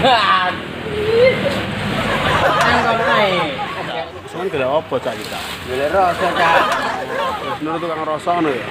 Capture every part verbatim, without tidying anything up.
Angkon ae. Sampeyan golek apa cak kita? Golek rasa cak. Terus menurut tukang rasa ngono ya.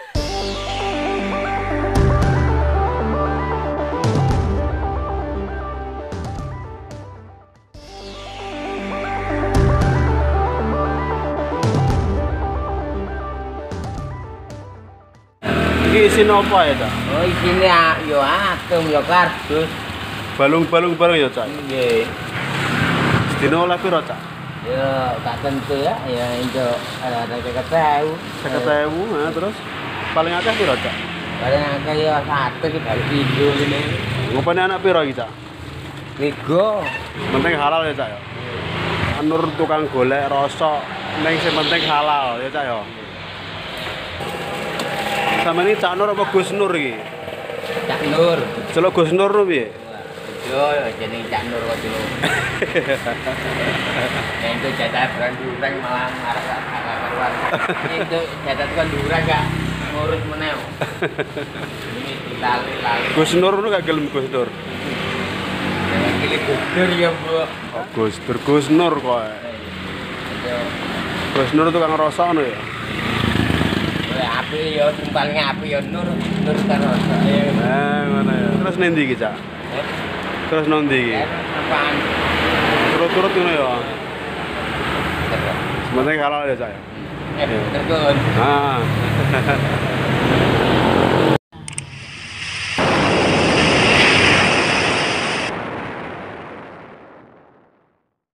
Iki isin apa ya, Cak? Oh, isine yo atom yo kardus. Balung-balung bareng ya, Cak? Nggih. Sedina oleh piro, Cak? Yo gak tentu ya, ya entuk ada keketewu. seket ewu, nah, terus paling akeh piro, Cak? Paling akeh yo satu iki baru pindho ngene. Ngopane anak piro iki, Cak? Tiga. Penting halal ya, Cak ya. Nur tukang golek rasa ning sing penting halal ya, Cak ya. Sama ini Cak Nur apa Gus Nur iki? Cak Nur. Celuk Gus Nur lho piye? Yo jeneng Cak Nur kok dulu. Itu jatah durang malah marah gak karuan. Itu jatah kan durang gak ngurus meneh. Ini dilali-lali. Gus Nur lu gak gelem Gus Nur. Pilih Gus Nur ya, Bu. Oh, Gus Nur, Gus Nur kok. Gus Nur tukang rasa ngono ya. Api ya, paling api ya Nur, Nur karo. Nah, ngono ya. Terus nendi iki, Cak? Terus nendi iki? Apaan? Turut-turut ngono ya. Sebenarnya halal ya, Cak ya. Eh, terus. Ah.